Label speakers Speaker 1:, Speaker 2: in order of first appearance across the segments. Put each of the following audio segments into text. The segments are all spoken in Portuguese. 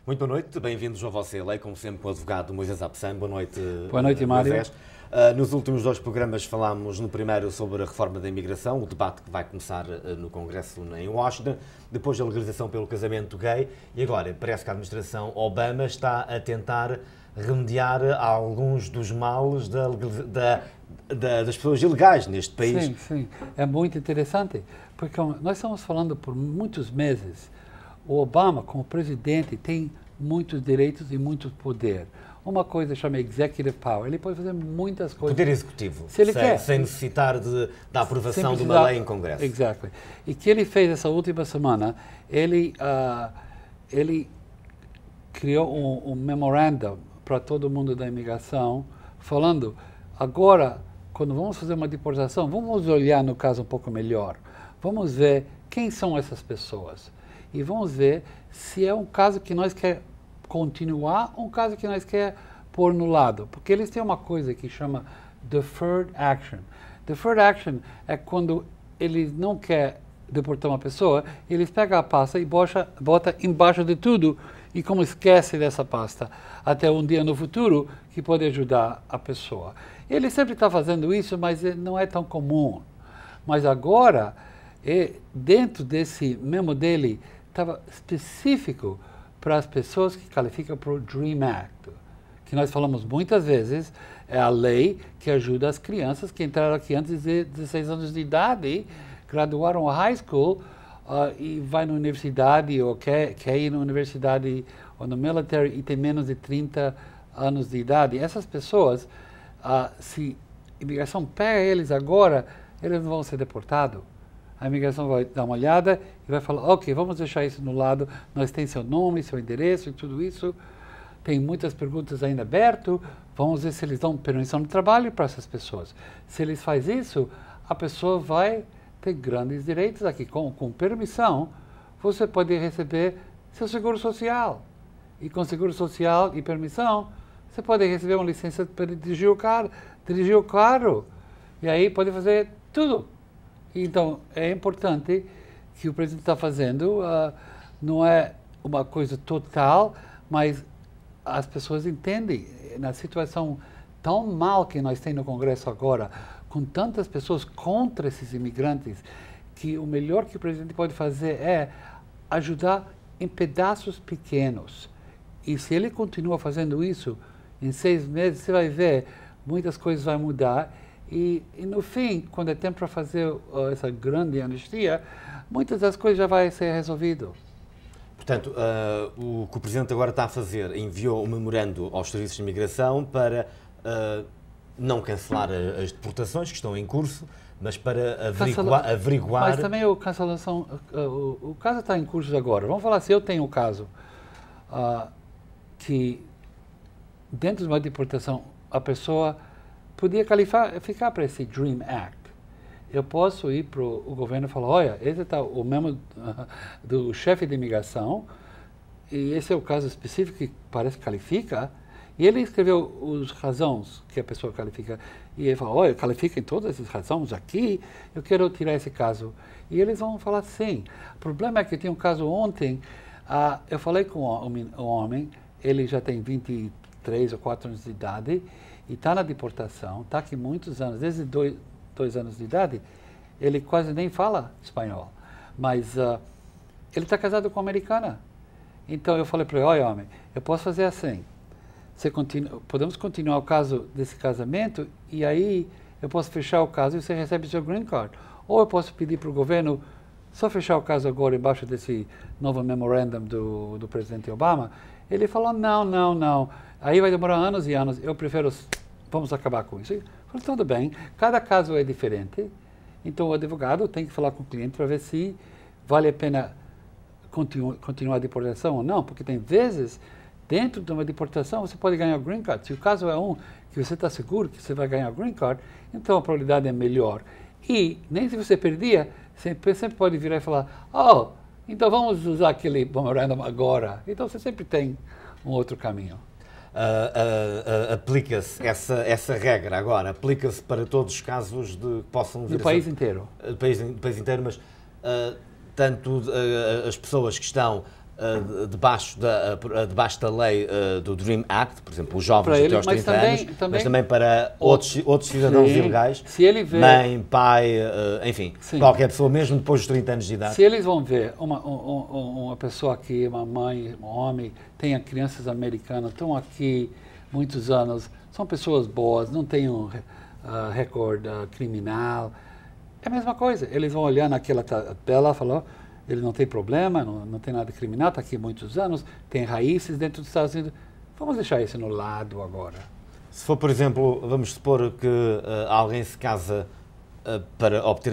Speaker 1: Muito boa noite, bem-vindos ao Você Lei, como sempre com o advogado Moisés Absam. Boa noite,
Speaker 2: Mário.
Speaker 1: Moisés. Nos últimos dois programas falámos no primeiro sobre a reforma da imigração, o debate que vai começar no Congresso em Washington, depois a legalização pelo casamento gay e agora parece que a administração Obama está a tentar remediar alguns dos males das pessoas ilegais neste país.
Speaker 2: Sim. É muito interessante, porque nós estamos falando por muitos meses. O Obama, como presidente, tem muitos direitos e muito poder. Uma coisa chama executive power. Ele pode fazer muitas coisas.
Speaker 1: Poder executivo,
Speaker 2: se ele quer.
Speaker 1: Sem necessitar da aprovação de uma lei em Congresso.
Speaker 2: Exato. E que ele fez essa última semana, ele criou um memorandum para todo mundo da imigração, falando, agora, quando vamos fazer uma deportação, vamos olhar no caso um pouco melhor. Vamos ver quem são essas pessoas. E vamos ver se é um caso que nós quer continuar ou um caso que nós quer pôr no lado. Porque eles têm uma coisa que chama deferred action. Deferred action é quando eles não querem deportar uma pessoa, eles pegam a pasta e bota embaixo de tudo e como esquece dessa pasta até um dia no futuro que pode ajudar a pessoa. Ele sempre está fazendo isso, mas não é tão comum. Mas agora, dentro desse memo dele, estava específico para as pessoas que qualificam para o DREAM Act, que nós falamos muitas vezes, é a lei que ajuda as crianças que entraram aqui antes de 16 anos de idade, graduaram a high school e vai na universidade ou quer ir na universidade ou no military e tem menos de 30 anos de idade. Essas pessoas, se a imigração pega eles agora, eles não vão ser deportados. A imigração vai dar uma olhada e vai falar, ok, vamos deixar isso no lado, nós temos seu nome, seu endereço e tudo isso. Tem muitas perguntas ainda abertas, vamos ver se eles dão permissão de trabalho para essas pessoas. Se eles fazem isso, a pessoa vai ter grandes direitos aqui. Com permissão, você pode receber seu seguro social. E com seguro social e permissão, você pode receber uma licença para dirigir o carro. E aí pode fazer tudo. Então, é importante que o presidente está fazendo, não é uma coisa total, mas as pessoas entendem, na situação tão mal que nós temos no Congresso agora, com tantas pessoas contra esses imigrantes, que o melhor que o presidente pode fazer é ajudar em pedaços pequenos. E se ele continua fazendo isso, em 6 meses você vai ver, muitas coisas vão mudar. E no fim, quando é tempo para fazer essa grande anistia, muitas das coisas já vai ser resolvido.
Speaker 1: Portanto, o que o Presidente agora está a fazer, enviou um memorando aos serviços de imigração para não cancelar as deportações que estão em curso, mas para averiguar...
Speaker 2: Mas também a cancelação, o caso está em curso agora. Vamos falar, se eu tenho um caso que dentro de uma deportação a pessoa podia ficar para esse DREAM Act. Eu posso ir para o governo e falar, olha, esse está o memo do chefe de imigração, e esse é o caso específico que parece que qualifica, e ele escreveu os razões que a pessoa qualifica, e ele fala, olha, qualifica em todas essas razões aqui, eu quero tirar esse caso. E eles vão falar sim. O problema é que eu tinha um caso ontem, eu falei com um homem, ele já tem 23 ou 4 anos de idade, e está na deportação, está aqui muitos anos, desde 2 anos de idade, ele quase nem fala espanhol, mas ele está casado com uma americana. Então eu falei para ele, olha homem, eu posso fazer assim, podemos continuar o caso desse casamento e aí eu posso fechar o caso e você recebe seu green card. Ou eu posso pedir para o governo só fechar o caso agora embaixo desse novo memorandum do presidente Obama. Ele falou, não. Aí vai demorar anos e anos, eu prefiro, vamos acabar com isso. Eu falei, tudo bem, cada caso é diferente, então o advogado tem que falar com o cliente para ver se vale a pena continuar a deportação ou não, porque tem vezes, dentro de uma deportação, você pode ganhar o green card. Se o caso é um que você está seguro que você vai ganhar o green card, então a probabilidade é melhor. E nem se você perdia, você sempre pode virar e falar, então vamos usar aquele memorandum agora. Então você sempre tem um outro caminho.
Speaker 1: Aplica-se essa regra agora, aplica-se para todos os casos que possam vir
Speaker 2: do país inteiro.
Speaker 1: Do país inteiro, mas tanto as pessoas que estão debaixo da lei do Dream Act, por exemplo, os jovens
Speaker 2: Para
Speaker 1: até aos 30 anos, mas também para outros cidadãos ilegais,
Speaker 2: se ele vê,
Speaker 1: mãe, pai, enfim,
Speaker 2: sim,
Speaker 1: qualquer pessoa, mesmo depois dos 30 anos de idade.
Speaker 2: Se eles vão ver uma pessoa aqui, uma mãe, um homem, tem crianças americanas, estão aqui muitos anos, são pessoas boas, não têm um recorde criminal, é a mesma coisa. Eles vão olhar naquela tabela e falar, ele não tem problema, não tem nada criminal, está aqui há muitos anos, tem raízes dentro dos Estados Unidos. Vamos deixar isso no lado agora.
Speaker 1: Se for, por exemplo, vamos supor que alguém se casa para obter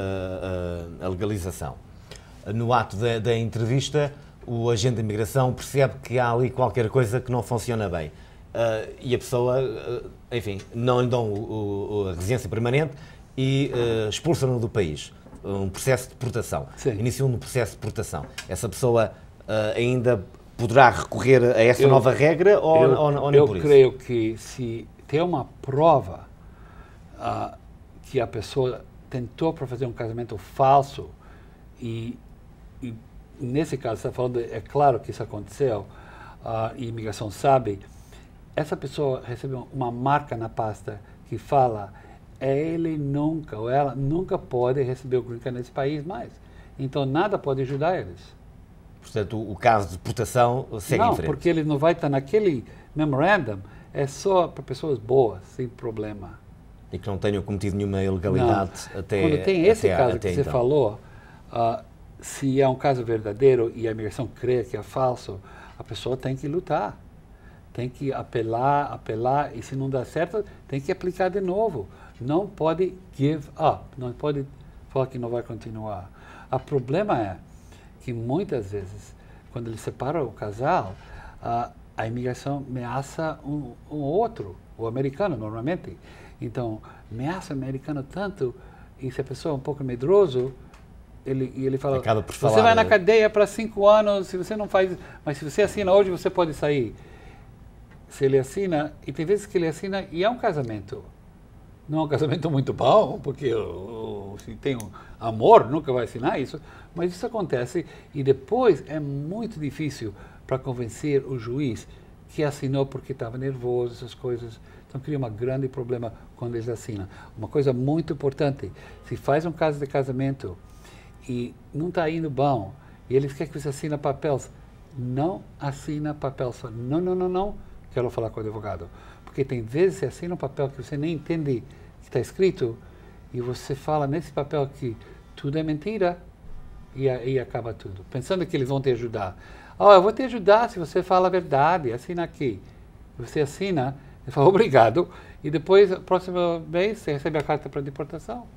Speaker 1: a legalização. No ato da entrevista, o agente de imigração percebe que há ali qualquer coisa que não funciona bem. E a pessoa, enfim, não lhe dão a residência permanente e expulsam-no do país. Um processo de deportação. Iniciam um processo de deportação. Essa pessoa ainda poderá recorrer a essa nova regra ou nem por isso?
Speaker 2: Eu creio que se tem uma prova que a pessoa tentou para fazer um casamento falso e nesse caso, você está falando, é claro que isso aconteceu, a imigração sabe, essa pessoa recebeu uma marca na pasta que fala ele nunca, ou ela nunca pode receber o green card nesse país mais. Então, nada pode ajudar eles.
Speaker 1: Portanto, o caso de deportação segue em frente.
Speaker 2: Não, porque ele não vai estar naquele memorandum, é só para pessoas boas, sem problema.
Speaker 1: E que não tenham cometido nenhuma ilegalidade até
Speaker 2: quando tem esse caso que
Speaker 1: então.
Speaker 2: você falou, se é um caso verdadeiro e a imigração crê que é falso, a pessoa tem que lutar. Tem que apelar, e se não dá certo, tem que aplicar de novo. Não pode give up, não pode falar que não vai continuar. O problema é que muitas vezes, quando ele separa o casal, a imigração ameaça um outro, o americano normalmente. Então, ameaça o americano tanto, e se a pessoa é um pouco medroso, ele fala, você vai na cadeia para 5 anos, se você não faz, mas se você assina hoje, você pode sair. Se ele assina, e tem vezes que ele assina e é um casamento. Não é um casamento muito bom, porque se tem um amor, nunca vai assinar isso, mas isso acontece e depois é muito difícil para convencer o juiz que assinou porque estava nervoso, essas coisas. Então cria um grande problema quando eles assinam. Uma coisa muito importante, se faz um caso de casamento e não está indo bom, e eles querem que você assine papéis, não assina papel só. Não, quero falar com o advogado. Porque tem vezes que você assina um papel que você nem entende que está escrito e você fala nesse papel que tudo é mentira e aí acaba tudo. Pensando que eles vão te ajudar. Eu vou te ajudar se você fala a verdade, assina aqui. Você assina, ele fala obrigado e depois, a próxima vez, você recebe a carta para deportação.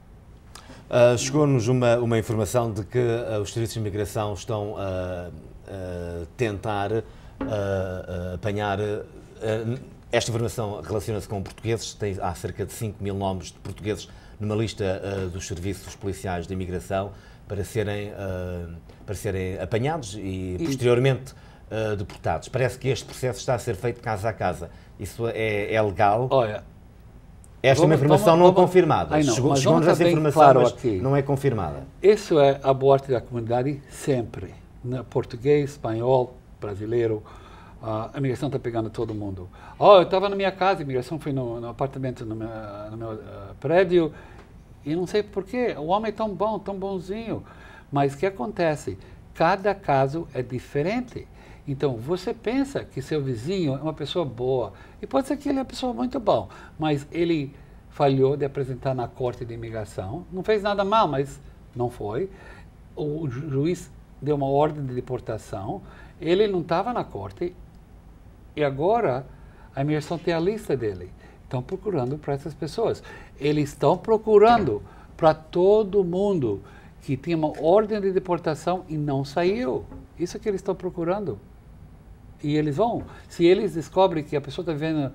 Speaker 1: Chegou-nos uma informação de que os serviços de imigração estão a tentar apanhar. Esta informação relaciona-se com portugueses. Há cerca de 5 mil nomes de portugueses numa lista dos serviços policiais de imigração para serem apanhados e posteriormente deportados. Parece que este processo está a ser feito casa a casa. Isso é legal?
Speaker 2: Olha,
Speaker 1: esta é uma informação não confirmada.
Speaker 2: Chegou-nos
Speaker 1: essa informação,
Speaker 2: claro
Speaker 1: mas
Speaker 2: aqui.
Speaker 1: não é confirmada.
Speaker 2: Isso é a boa arte da comunidade sempre. Português, espanhol, brasileiro, a imigração está pegando todo mundo. Eu estava na minha casa, a imigração foi no apartamento, no meu prédio, e não sei porquê, o homem é tão bom, tão bonzinho. Mas o que acontece? Cada caso é diferente. Então, você pensa que seu vizinho é uma pessoa boa, e pode ser que ele é uma pessoa muito boa, mas ele falhou de apresentar na corte de imigração, não fez nada mal, mas não foi. O juiz deu uma ordem de deportação, ele não estava na corte, e agora a imigração tem a lista dele. Estão procurando para essas pessoas. Eles estão procurando para todo mundo que tinha uma ordem de deportação e não saiu. Isso que eles estão procurando. E eles vão. Se eles descobrem que a pessoa está vendo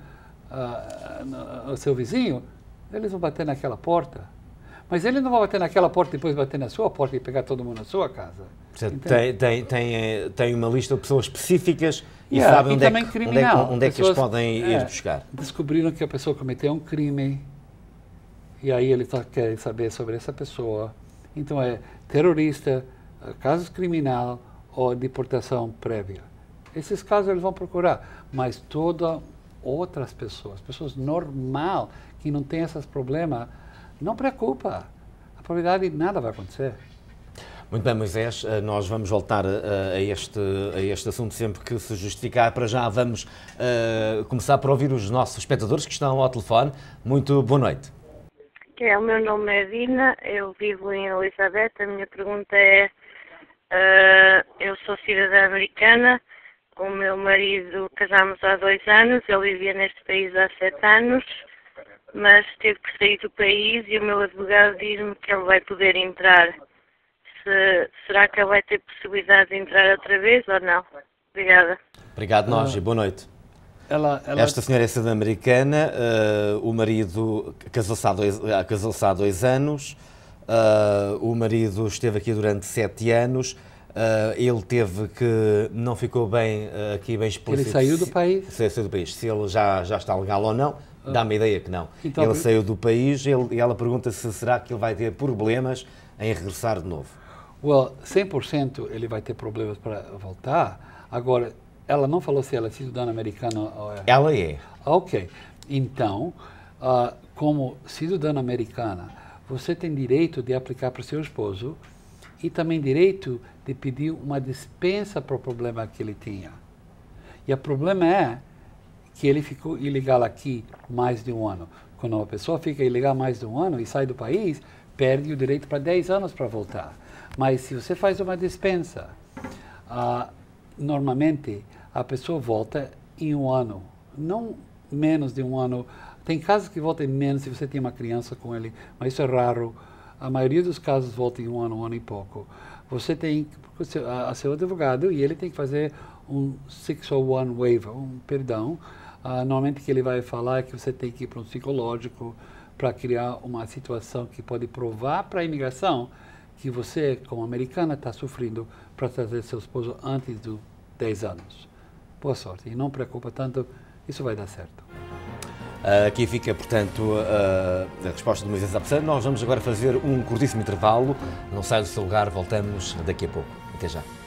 Speaker 2: o seu vizinho, eles vão bater naquela porta. Mas eles não vão bater naquela porta e depois bater na sua porta e pegar todo mundo na sua casa.
Speaker 1: Tem uma lista de pessoas específicas e sabem onde é que eles podem ir buscar.
Speaker 2: Descobriram que a pessoa cometeu um crime e aí eles querem saber sobre essa pessoa. Então é terrorista, casos criminal ou deportação prévia. Esses casos eles vão procurar, mas todas outras pessoas normal que não têm esses problemas, não preocupa. A probabilidade de nada vai acontecer.
Speaker 1: Muito bem, Moisés, nós vamos voltar a este assunto sempre que se justificar. Para já vamos começar por ouvir os nossos espectadores que estão ao telefone. Muito boa noite.
Speaker 3: O meu nome é Dina, eu vivo em Elizabeth. A minha pergunta é, eu sou cidadã americana, com o meu marido casámos há 2 anos, ele vivia neste país há 7 anos, mas teve que sair do país e o meu advogado diz-me que ele vai poder entrar. Será que ele vai ter possibilidade de entrar outra vez ou não? Obrigada.
Speaker 1: Obrigado, nós, e boa noite. Esta senhora é cidadã americana, o marido casou-se há 2 anos, o marido esteve aqui durante 7 anos, ele teve que, não ficou bem aqui bem explícito.
Speaker 2: Ele saiu do país?
Speaker 1: Saiu do país. Se ele já está legal ou não, dá-me a ideia que não.
Speaker 2: Então,
Speaker 1: ele saiu do país e ela pergunta se será que ele vai ter problemas em regressar de novo.
Speaker 2: 100% ele vai ter problemas para voltar. Agora, ela não falou se ela é cidadã americana ou é?
Speaker 1: Ela é.
Speaker 2: Ok. Então, como cidadã americana, você tem direito de aplicar para o seu esposo e também direito de pedir uma dispensa para o problema que ele tinha. E o problema é que ele ficou ilegal aqui mais de 1 ano. Quando uma pessoa fica ilegal mais de 1 ano e sai do país, perde o direito para 10 anos para voltar. Mas se você faz uma dispensa, normalmente a pessoa volta em 1 ano, não menos de 1 ano. Tem casos que voltam em menos se você tem uma criança com ele, mas isso é raro. A maioria dos casos volta em 1 ano e pouco. Você tem a seu advogado e ele tem que fazer um 601 waiver, um perdão. Normalmente o que ele vai falar é que você tem que ir para um psicológico para criar uma situação que pode provar para a imigração que você, como americana, está sofrendo para trazer seu esposo antes dos 10 anos. Boa sorte. E não preocupa tanto, isso vai dar certo.
Speaker 1: Aqui fica, portanto, a resposta do Moisés Apsar. Nós vamos agora fazer um curtíssimo intervalo. Não sai do seu lugar, voltamos daqui a pouco. Até já.